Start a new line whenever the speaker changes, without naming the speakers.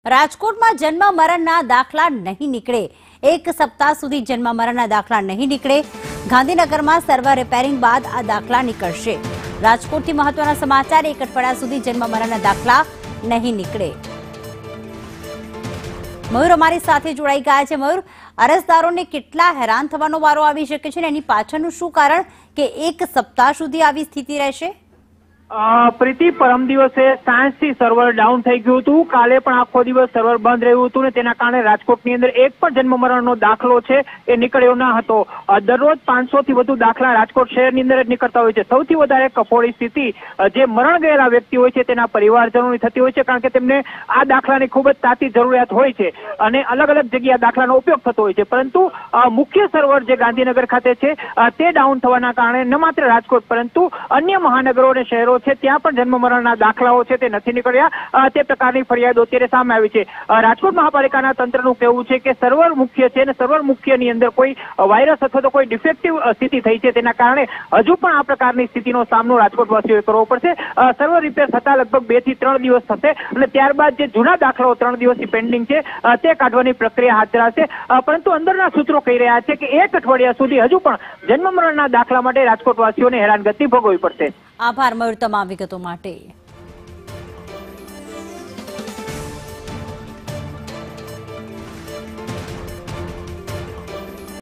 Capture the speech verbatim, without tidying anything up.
રાજકોટમાં જન્મ મરણના દાખલા નહીં નીકળે। એક સપ્તાહ સુધી જન્મ મરણના દાખલા નહીં નીકળે। ગાંધીનગરમાં સર્વર રિપેરિંગ બાદ આ દાખલા નીકળશે। રાજકોટથી મહત્વના સમાચાર। એક અઠવાડિયા સુધી જન્મ મરણના દાખલા નહીં નીકળે। મયુર અમારી સાથે જોડાઈ ગયા છે। મયુર, અરજદારોને કેટલા હેરાન થવાનો વારો આવી શકે છે, એની પાછળનું શું કારણ કે એક સપ્તાહ સુધી આવી સ્થિતિ રહેશે?
પ્રીતિ, પરમ દિવસે સાંજથી સર્વર ડાઉન થઈ ગયું હતું। કાલે પણ આખો દિવસ સર્વર બંધ રહ્યું હતું ને તેના કારણે રાજકોટની અંદર એક પણ જન્મ મરણનો દાખલો છે એ નીકળ્યો ન હતો। દરરોજ પાંચસો થી વધુ દાખલા રાજકોટ શહેરની અંદર જ નીકળતા હોય છે। સૌથી વધારે કફોડી સ્થિતિ જે મરણ ગયેલા વ્યક્તિ હોય છે તેના પરિવારજનોની થતી હોય છે, કારણ કે તેમને આ દાખલાની ખૂબ જ તાતી જરૂરિયાત હોય છે અને અલગ અલગ જગ્યાએ દાખલાનો ઉપયોગ થતો હોય છે। પરંતુ મુખ્ય સર્વર જે ગાંધીનગર ખાતે છે તે ડાઉન થવાના કારણે ન માત્ર રાજકોટ પરંતુ અન્ય મહાનગરો અને શહેરો છે ત્યાં પણ જન્મ મરણના દાખલાઓ છે તે નથી નીકળ્યા। તે પ્રકારની ફરિયાદો અત્યારે સામે આવી છે। રાજકોટ મહાપાલિકાના તંત્રનું કહેવું છે કે સર્વર મુખ્ય છે અને સર્વર મુખ્યની અંદર કોઈ વાયરસ અથવા તો કોઈ ડિફેક્ટિવ સ્થિતિ થઈ છે, તેના કારણે હજુ પણ આ પ્રકારની સ્થિતિનો સામનો રાજકોટવાસીઓએ કરવો પડશે। સર્વર રિપેર થતા લગભગ બે થી ત્રણ દિવસ થશે અને ત્યારબાદ જે જૂના દાખલાઓ ત્રણ દિવસથી પેન્ડિંગ છે તે કાઢવાની પ્રક્રિયા હાથ ધરાશે। પરંતુ અંદરના સૂત્રો કહી રહ્યા છે કે એક અઠવાડિયા સુધી હજુ પણ જન્મ મરણના દાખલા માટે રાજકોટવાસીઓને હેરાનગતિ ભોગવવી પડશે।
આભાર મયુર તમામ વિગતો માટે।